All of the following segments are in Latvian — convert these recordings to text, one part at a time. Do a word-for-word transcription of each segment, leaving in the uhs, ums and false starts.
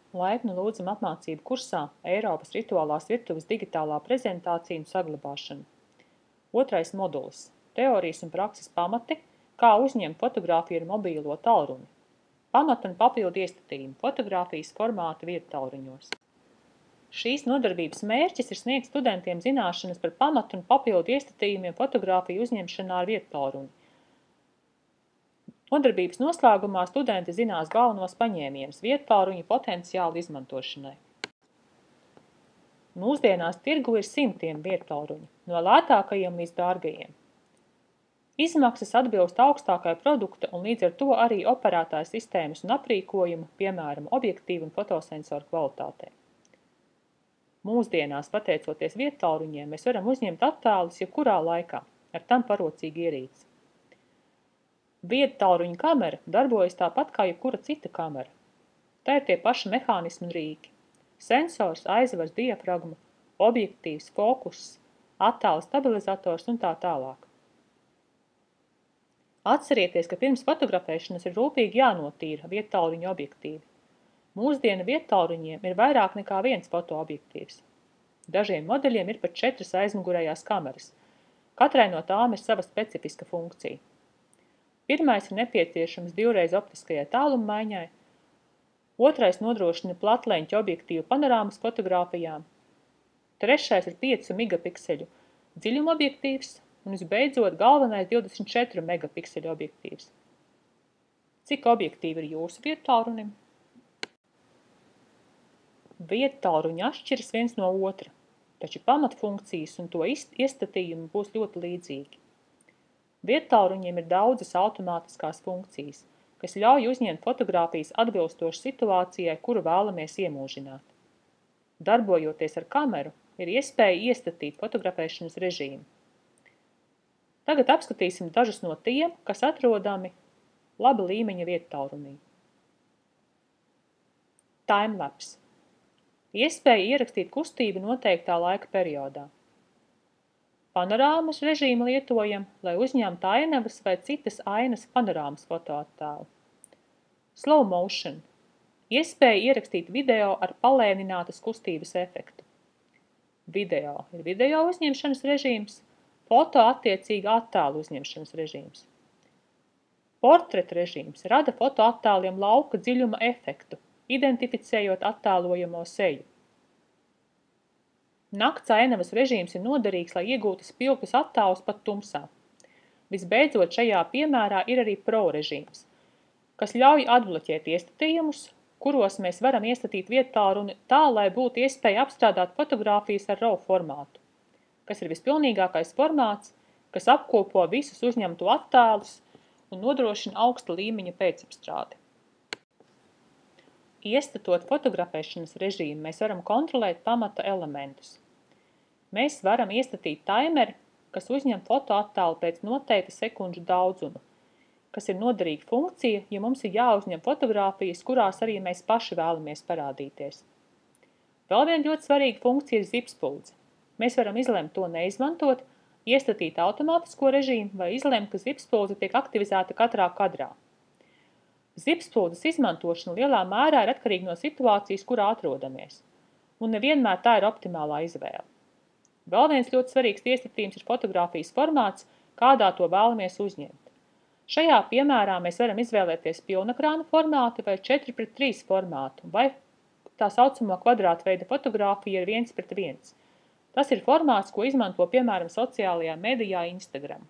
Laipni lūdzam apmācību kursā Eiropas rituālās virtuves digitālā prezentācija un saglabāšana. Otrais modulis – teorijas un prakses pamati, kā uzņemt fotogrāfiju ar mobīlo tālruni. Pamata un papildu iestatījumi – fotogrāfijas formāti viedtālruņos. Šīs nodarbības mērķis ir sniegt studentiem zināšanas par pamatu un papildu iestatījumiem fotogrāfiju uzņemšanā ar viedtālruni. Nodarbības noslēgumā studenti zinās galvenos paņēmienus viedtālruņa potenciālu izmantošanai. Mūsdienās tirgu ir simtiem viedtālruņu, no lētākajiem līdz dārgajiem. Izmaksas atbilst augstākai produkta un līdz ar to arī operētāja sistēmas un aprīkojuma, piemēram, objektīvu un fotosensoru kvalitātei. Mūsdienās, pateicoties viedtālruņiem, mēs varam uzņemt attēlus jebkurā laikā, ar tam parocīgu ierīci. Viedtālruņa kamera darbojas tāpat kā jebkura cita kamera. Tā ir tie paši mehānismi un rīki. Sensors, aizvars, diafragma, objektīvs, fokuss, attēla stabilizators un tā tālāk. Atcerieties, ka pirms fotografēšanas ir rūpīgi jānotīra viedtālruņa objektīvi. Mūsdienu viedtālruņiem ir vairāk nekā viens fotoobjektīvs. Dažiem modeļiem ir pat četras aizmugurējās kameras. Katrai no tām ir sava specifiska funkcija. Pirmais ir nepieciešams divreiz optiskajai tālummaiņai, otrais nodrošina platleņķa objektīvu panorāmas fotogrāfijām, trešais ir piecu megapikseļu dziļuma objektīvs un visbeidzot galvenais divdesmit četru megapikseļu objektīvs. Cik objektīvi ir jūsu viedtālrunim? Viedtālruņi atšķiras viens no otra, taču pamatfunkcijas un to iestatījumi būs ļoti līdzīgi. Viedtālruņiem ir daudzas automātiskās funkcijas, kas ļauj uzņemt fotogrāfijas atbilstoši situācijai, kuru vēlamies iemūžināt. Darbojoties ar kameru, ir iespēja iestatīt fotografēšanas režīmu. Tagad apskatīsim dažus no tiem, kas atrodami laba līmeņa viedtālrunī. Timelapse. Iespēja ierakstīt kustību noteiktā laika periodā. Panorāmas režīmu lietojam, lai uzņemtu ainavas vai citas ainas panorāmas fotoattēlu. Slow motion. Iespēja ierakstīt video ar palēninātas kustības efektu. Video ir video uzņemšanas režīms, foto attiecīgi attēlu uzņemšanas režīms. Portret režīms rada fotoattēliem lauka dziļuma efektu, identificējot attēlojamo seju. Nakts ainavas režīms ir noderīgs, lai iegūtu spilgtus attēlus pat tumsā. Visbeidzot, šajā piemērā ir arī Pro režīms, kas ļauj atbloķēt iestatījumus, kuros mēs varam iestatīt viedtālruni tā, lai būtu iespēja apstrādāt fotogrāfijas ar RAW formātu, kas ir vispilnīgākais formāts, kas apkopo visus uzņemtu attēlus un nodrošina augsta līmeņa pēcapstrādi. Iestatot fotografēšanas režīmu, mēs varam kontrolēt pamata elementus. Mēs varam iestatīt taimeri, kas uzņem fotoattēlu pēc noteikta sekundžu daudzuma, kas ir noderīga funkcija, ja mums ir jāuzņem fotogrāfijas, kurās arī mēs paši vēlamies parādīties. Vēl viena ļoti svarīga funkcija ir zipspuldze. Mēs varam izlemt to neizmantot, iestatīt automātisko režīmu vai izlemt, ka zipspuldze tiek aktivizēta katrā kadrā. Zipspuldzes izmantošana lielā mērā ir atkarīga no situācijas, kurā atrodamies, un nevienmēr tā ir optimālā izvēle. Vēl viens ļoti svarīgs iestatījums ir fotogrāfijas formāts, kādā to vēlamies uzņemt. Šajā piemērā mēs varam izvēlēties pilnekrāna formātu vai četri pret trīs formātu, vai tā saucamo kvadrātveida fotogrāfija ir viens pret viens. Tas ir formāts, ko izmanto piemēram sociālajā medijā Instagram.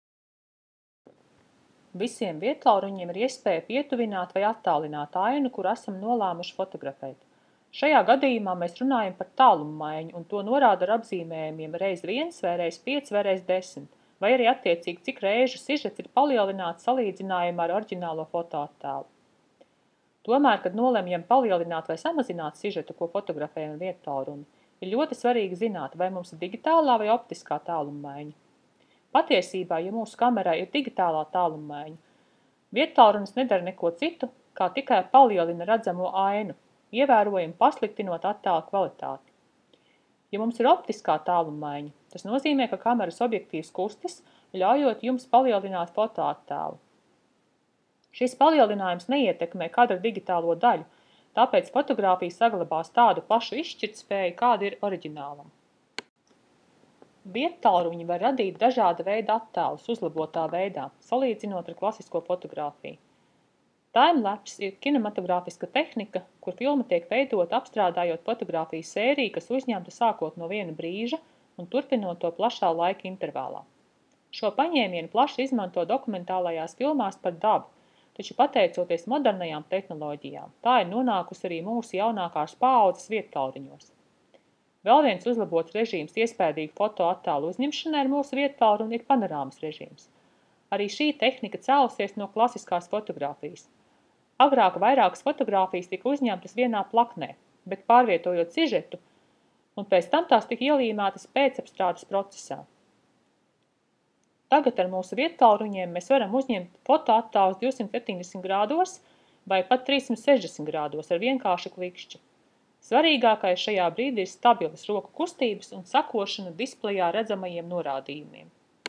Visiem viedtālruņiem ir iespēja pietuvināt vai attālināt ainu, kur esam nolēmuši fotografēt. Šajā gadījumā mēs runājam par tālummaiņu, un to norāda ar apzīmējumiem reiz viens, vai reiz pieci, vai reiz desmit, vai arī attiecīgi, cik reižu sižets ir palielināts salīdzinājumā ar oriģinālo fotoattēlu. Tomēr, kad nolemjam palielināt vai samazināt sižetu, ko fotografējam ar viedtālruni, ir ļoti svarīgi zināt, vai mums ir digitālā vai optiskā tālummaiņa. Patiesībā, ja mūsu kamerai ir digitālā tālummaiņa, viedtālrunis nedara neko citu, kā tikai palielina redzamo ainu, ievērojami pasliktinot attēla kvalitāti. Ja mums ir optiskā tālummaiņa, tas nozīmē, ka kameras objektīvs kustas, ļaujot jums palielināt fotoattēlu. Šis palielinājums neietekmē kadra digitālo daļu, tāpēc fotogrāfija saglabās tādu pašu izšķirtspēju, kāda ir oriģinālam. Viedtālruņi var radīt dažāda veida attēlus uzlabotā veidā, salīdzinot ar klasisko fotogrāfiju. Timelapse ir kinematogrāfiska tehnika, kur filma tiek veidota apstrādājot fotogrāfiju sēriju, kas uzņemta sākot no viena brīža un turpinot to plašā laika intervālā. Šo paņēmienu plaši izmanto dokumentālajās filmās par dabu, taču pateicoties modernajām tehnoloģijām, tā ir nonākusi arī mūsu jaunākās paaudzes viedtālruņos. Vēl viens uzlabots režīms iespējīgu fotoattēlu uzņemšanai ar mūsu viedtālruni ir panorāmas režīms. Arī šī tehnika cēlusies no klasiskās fotogrāfijas. Agrāk vairākas fotogrāfijas tika uzņemtas vienā plaknē, bet pārvietojot sižetu, un pēc tam tās tika ielīmētas pēcapstrādes procesā. Tagad ar mūsu viedtālruņiem mēs varam uzņemt fotoattēlus divsimt septiņdesmit grādos vai pat trīssimt sešdesmit grādos ar vienkāršu klikšķi. Svarīgākais šajā brīdī ir stabilas roku kustības un sakošana displejā redzamajiem norādījumiem.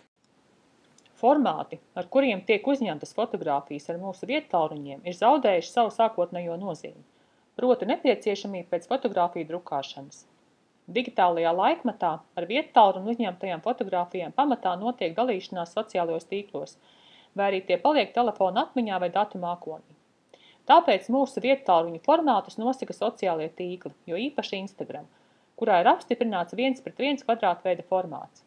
Formāti, ar kuriem tiek uzņemtas fotogrāfijas ar mūsu viedtālruņiem, ir zaudējuši savu sākotnējo nozīmi, proti nepieciešamību pēc fotogrāfiju drukāšanas. Digitālajā laikmetā ar viedtālruni uzņemtajām fotogrāfijām pamatā notiek dalīšanās sociālajos tīklos, vai arī tie paliek telefona atmiņā vai datu mākonī. Tāpēc mūsu viedtālruņu formātus nosaka sociālie tīkli, jo īpaši Instagram, kurā ir apstiprināts viens pret viens kvadrātveida formāts.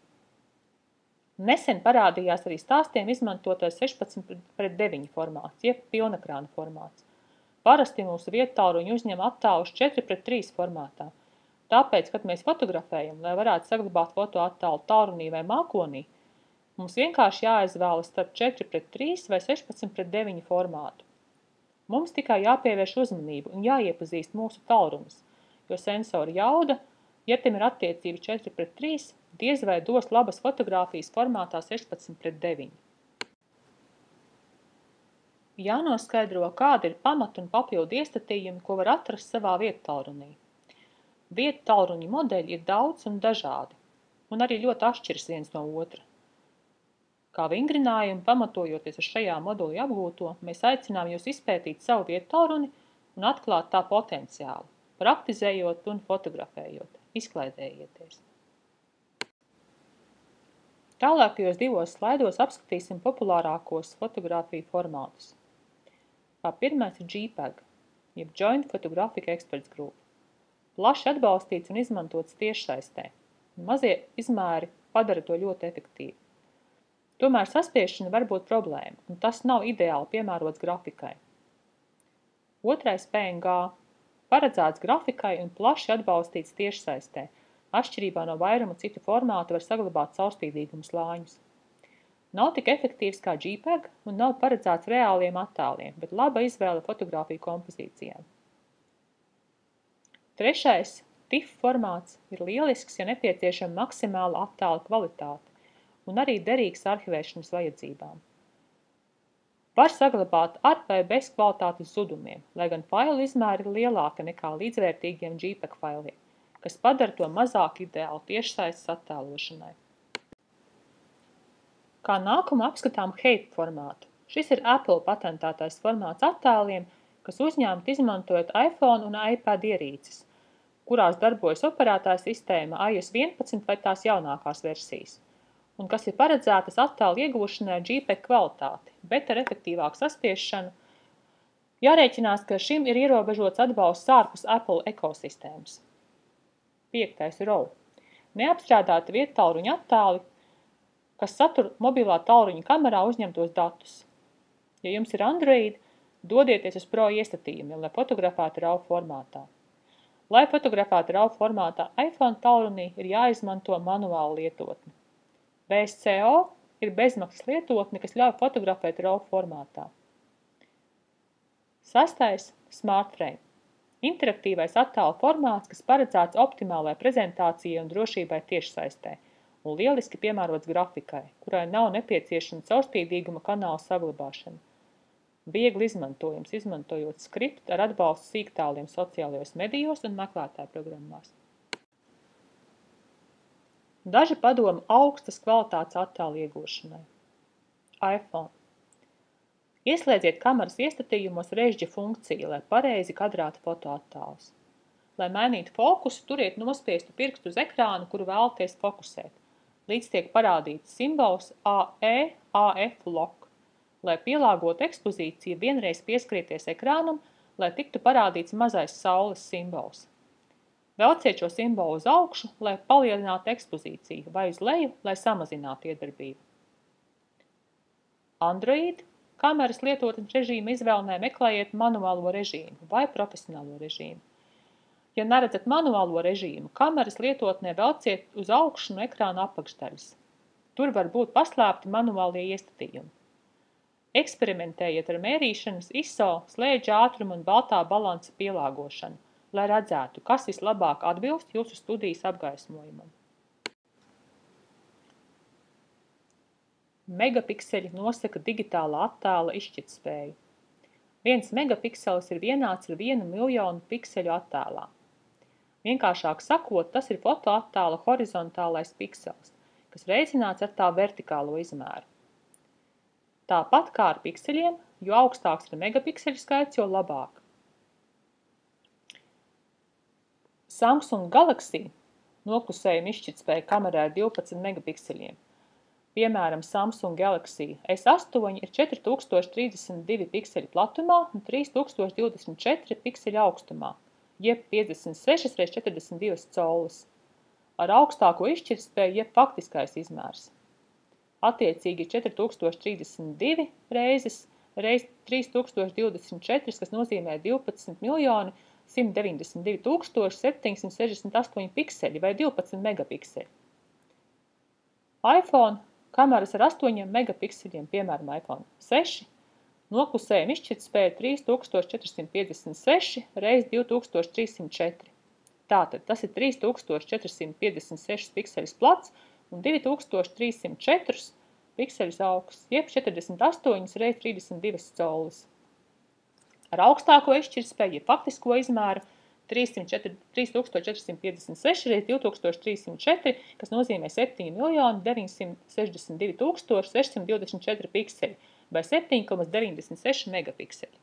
Nesen parādījās arī stāstiem izmantotais sešpadsmit pret deviņi formāts, jeb pilnekrāna formāts. Parasti mūsu viedtālruņi uzņem attēlus četri pret trīs formātā. Tāpēc, kad mēs fotografējam, lai varētu saglabāt fotoattēlu tālrunī vai mākonī, mums vienkārši jāizvēlas starp četri pret trīs vai sešpadsmit pret deviņi formātu. Mums tikai jāpievērš uzmanību un jāiepazīst mūsu tālrunis, jo sensora jauda, ja tiem ir attiecība četri pret trīs, diez vai dos labas fotogrāfijas formātā sešpadsmit pret deviņi. Jānoskaidro, kāda ir pamata un papildu iestatījumi, ko var atrast savā viedtālrunī. Viedtālruņu modeļi ir daudz un dažādi, un arī ļoti atšķiras viens no otra. Kā vingrinājumu, pamatojoties uz šajā modulī apgūto, mēs aicinām jūs izpētīt savu viedtālruni un atklāt tā potenciālu, praktizējot un fotografējot. Izklaidējieties! Tālākajos divos slaidos apskatīsim populārākos fotogrāfiju formātus. Kā pirmais ir JPEG, jeb Joint Photographic Experts Group. Plaši atbalstīts un izmantots tiešsaistē. Mazie izmēri padara to ļoti efektīvi. Tomēr saspiešana var būt problēma, un tas nav ideāli piemērots grafikai. Otrais P N G paredzēts grafikai un plaši atbalstīts tiešsaistē. Atšķirībā no vairuma citu formātu var saglabāt caurspīdīgumu slāņus. Nav tik efektīvs kā JPEG un nav paredzēts reāliem attēliem, bet laba izvēle fotogrāfiju kompozīcijām. Trešais TIFF formāts ir lielisks, ja nepieciešama maksimāla attēla kvalitāte un arī derīgs arhivēšanas vajadzībām. Var saglabāt ar vai bez kvalitātes zudumiem, lai gan failu izmēri ir lielāka nekā līdzvērtīgiem JPEG failiem, kas padara to mazāk ideāli tiešsaistes attēlošanai. Kā nākumu apskatām HEIP formātu. Šis ir Apple patentētais formāts attēliem, kas uzņēmti izmantojot iPhone un iPad ierīces, kurās darbojas operētāja sistēma i O S vienpadsmit vai tās jaunākās versijas, un kas ir paredzētas attēlu iegūšanai ar JPEG kvalitāti, bet ar efektīvāku saspiešanu. Jārēķinās, ka šim ir ierobežots atbalsts ārpus Apple ekosistēmas. Piektais RAW. Neapstrādāti viedtālruņa attēli, kas satur mobilā tālruņa kamerā uzņemtos datus. Ja jums ir Android, dodieties uz Pro iestatījumiem, lai fotografētu RAW formātā. Lai fotografētu RAW formātā iPhone tālrunī, ir jāizmanto manuāla lietotne. V S C O ir bezmaksas lietotne, kas ļauj fotografēt RAW formātā. Sastais – SmartFrame. Interaktīvais attēlu formāts, kas paredzēts optimālai prezentācijai un drošībai tiešsaistē, un lieliski piemērots grafikai, kurai nav nepieciešama caurspīdīguma kanāla saglabāšana. Viegli izmantojams, izmantojot skriptu ar atbalstu sīktāliem sociālajos medijos un meklētāju programmās. Daži padomi augstas kvalitātes attēlu iegūšanai. iPhone. Ieslēdziet kameras iestatījumos režģa funkciju, lai pareizi kadrātu fotoattēlus. Lai mainītu fokusu, turiet nospiestu pirkstu uz ekrānu, kuru vēlaties fokusēt, līdz tiek parādīts simbols A E A F lock. Lai pielāgotu ekspozīciju, vienreiz pieskrieties ekrānam, lai tiktu parādīts mazais saules simbols. Velciet šo simbolu uz augšu, lai palielinātu ekspozīciju, vai uz leju, lai samazinātu iedarbību. Android kameras lietotnes režīma izvēlnē meklējiet manuālo režīmu vai profesionālo režīmu. Ja neredzat manuālo režīmu, kameras lietotnē velciet uz augšu no ekrāna apakšdaļas. Tur var būt paslēpti manuālie iestatījumi. Eksperimentējiet ar mērīšanas I S O, slēdža ātrumu un baltā balansa pielāgošanu, lai redzētu, kas vislabāk atbilst jūsu studijas apgaismojumam. Megapikseļi nosaka digitālā attēla izšķirtspēju. Viens megapikselis ir vienāds ar vienu miljonu pikseļu attēlā. Vienkāršāk sakot, tas ir fotoattēla horizontālais piksels, kas reizināts ar tā vertikālo izmēru. Tāpat kā ar pikseļiem, jo augstāks ir megapikseļu skaits, jo labāk. Samsung Galaxy noklusējuma izšķirtspēja kamerā ir divpadsmit megapikseļiem. Piemēram, Samsung Galaxy S astoņi ir četri tūkstoši trīsdesmit divi pikseļi platumā un trīs tūkstoši divdesmit četri pikseļi augstumā, jeb piecdesmit seši reiz četrdesmit divas collas. Ar augstāko izšķirtspēju jeb faktiskais izmērs. Attiecīgi četri tūkstoši trīsdesmit divi reizes reiz trīs tūkstoši divdesmit četri, kas nozīmē divpadsmit miljoni simt deviņdesmit divi tūkstoši septiņsimt sešdesmit astoņi pikseļi vai divpadsmit megapikseļi. iPhone kameras ar astoņiem megapikseļiem, piemēram, iPhone seši, noklusējuma izšķirtspēja trīs tūkstoši četri simt piecdesmit seši reiz divi tūkstoši trīs simt četri. Tātad tas ir trīs tūkstoši četri simt piecdesmit seši pikseļus plats un divi tūkstoši trīs simt četri pikseļus augsts, jeb četrdesmit astoņi reiz trīsdesmit divas collas. Ar augstāko izšķirtspēju, jeb faktisko izmēru, trīs tūkstoši četri simt piecdesmit seši reiz divi tūkstoši trīs simt četri, kas nozīmē septiņi miljoni deviņsimt sešdesmit divi tūkstoši sešsimt divdesmit četri pikseļi vai septiņi komats deviņdesmit seši megapikseļi.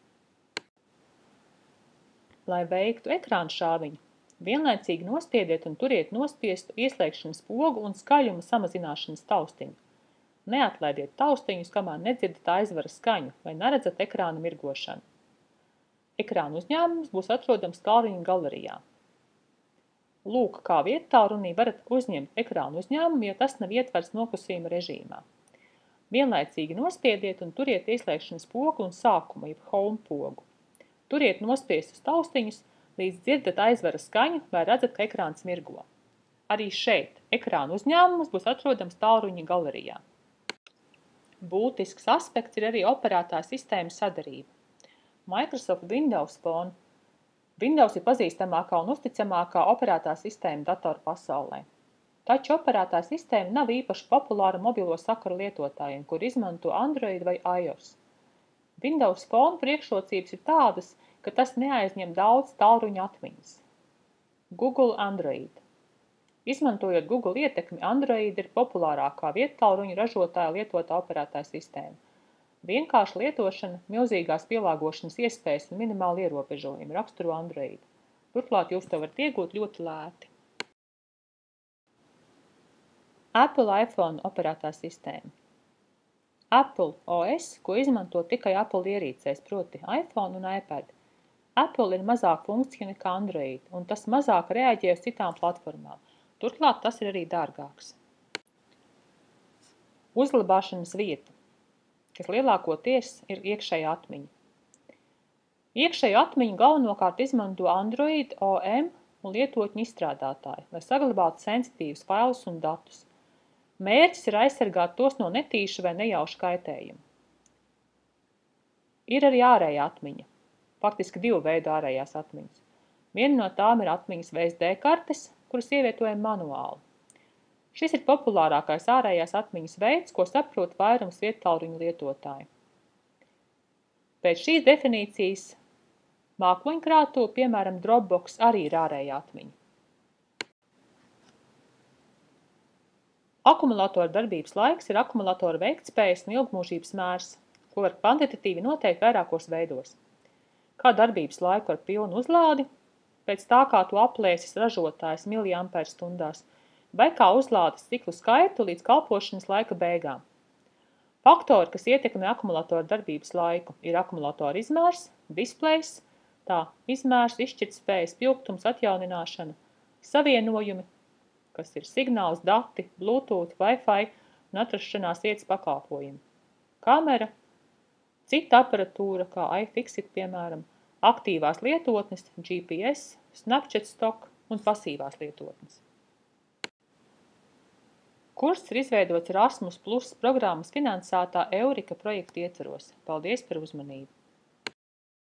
Lai veiktu ekrāna šāviņu, vienlaicīgi nospiediet un turiet nospiestu ieslēgšanas pogu un skaļuma samazināšanas taustiņu. Neatlaidiet taustiņus, kamēr nedzirdat aizvara skaņu vai neredzat ekrāna mirgošanu. Ekrāna uzņēmums būs atrodams tālruņa galerijā. Lūk, kā viettālrunī varat uzņemt ekrāna uzņēmumu, ja tas nav ietverts noklusījuma režīmā. Vienlaicīgi nospiediet un turiet ieslēgšanas pogu un sākumu, jeb home pogu. Turiet nospiestus taustiņus, līdz dzirdat aizvara skaņu vai redzat, ka ekrāns mirgo. Arī šeit ekrāna uzņēmums būs atrodams tālruņa galerijā. Būtisks aspekts ir arī operētā sistēma sadarība. Microsoft Windows Phone. Windows ir pazīstamākā un uzticamākā operētā sistēma datoru pasaulē. Taču operētā sistēma nav īpaši populāra mobilo sakaru lietotājiem, kur izmanto Android vai iOS. Windows Phone priekšrocības ir tādas, ka tas neaizņem daudz tālruņa atmiņas. Google Android. Izmantojot Google ietekmi, Android ir populārākā viettālruņa ražotāja lietotā operētā sistēma. Vienkārša lietošana, milzīgās pielāgošanas iespējas un minimāli ierobežojumi raksturo Android. Turklāt jūs to varat iegūt ļoti lēti. Apple iPhone operētā sistēma. Apple O S, ko izmanto tikai Apple ierīcēs, proti iPhone un iPad. Apple ir mazāk funkcija nekā Android, un tas mazāk reaģē uz citām platformām. Turklāt tas ir arī dārgāks. Uzglabāšanas vieta, kas lielākoties ir iekšēja atmiņa. Iekšēju atmiņu galvenokārt izmanto Android, O M un lietotņu izstrādātāji, lai saglabātu sensitīvus failus un datus. Mērķis ir aizsargāt tos no netīša vai nejauša kaitējuma. Ir arī ārējā atmiņa, faktiski divu veidu ārējās atmiņas. Viena no tām ir atmiņas V S D kartes, kuras ievietojam manuāli. Šis ir populārākais ārējās atmiņas veids, ko saprot vairums viettālruņu lietotāji. Pēc šīs definīcijas mākoņkrātuve, piemēram, Dropbox, arī ir ārējā atmiņa. Akumulatora darbības laiks ir akumulatora veiktspējas un ilgmūžības mērs. ko var kvantitatīvi noteikt vairākos veidos. Kā darbības laiku ar pilnu uzlādi, pēc tā, kā to aplēsis ražotājs miliamperstundās, vai kā uzlādes ciklu skaitu līdz kalpošanas laika beigām. Faktori, kas ietekmē akumulatoru darbības laiku, ir akumulatoru izmērs, displejs, tā izmērs, izšķirtspējas, pilgtums, atjaunināšana, savienojumi, kas ir signāls, dati, Bluetooth, Wi-Fi un atrašanās vietas pakalpojumi, kamera, cita aparatūra, kā iFixit, piemēram, aktīvās lietotnes, G P S, Snapchat Stock un pasīvās lietotnes. Kurs ir izveidots Erasmus Plus programmas finansētā Eureka projekta ietvaros. Paldies par uzmanību!